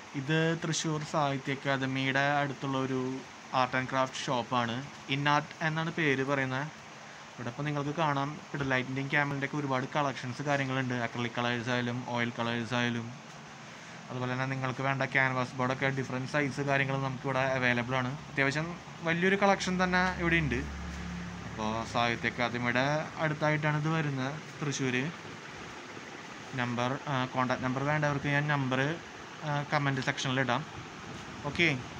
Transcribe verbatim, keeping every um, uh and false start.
ഇത് തൃശ്ശൂർ സാഹിത്യ അക്കാദമിയുടെ അടുത്തുള്ള ഒരു ആർട്ട് ആൻഡ് ക്രാഫ്റ്റ് ഷോപ്പാണ്. ഇന്നാർട്ട് എന്നാണ് പേര് പറയുന്നത്. ഇവിടെ ഇപ്പോൾ നിങ്ങൾക്ക് കാണാം പിഡലൈറ്റിൻ്റെയും ക്യാമലിൻ്റെയൊക്കെ ഒരുപാട് കളക്ഷൻസ് കാര്യങ്ങളുണ്ട്. അക്രലിക് കളേഴ്സ് ആയാലും ഓയിൽ കളേഴ്സ് ആയാലും അതുപോലെ തന്നെ നിങ്ങൾക്ക് വേണ്ട ക്യാൻവാസ് ബോർഡൊക്കെ ഡിഫറെൻറ്റ് സൈസ് കാര്യങ്ങൾ നമുക്കിവിടെ അവൈലബിൾ ആണ്. അത്യാവശ്യം വലിയൊരു കളക്ഷൻ തന്നെ ഇവിടെ ഉണ്ട്. അപ്പോൾ സാഹിത്യ അക്കാദമിയുടെ അടുത്തായിട്ടാണ് ഇത് വരുന്നത്, തൃശ്ശൂർ. നമ്പർ കോൺടാക്ട് നമ്പർ വേണ്ടവർക്ക് ഞാൻ നമ്പർ കമൻറ്റ് സെക്ഷനിൽ ഇടാം. ഓക്കെ.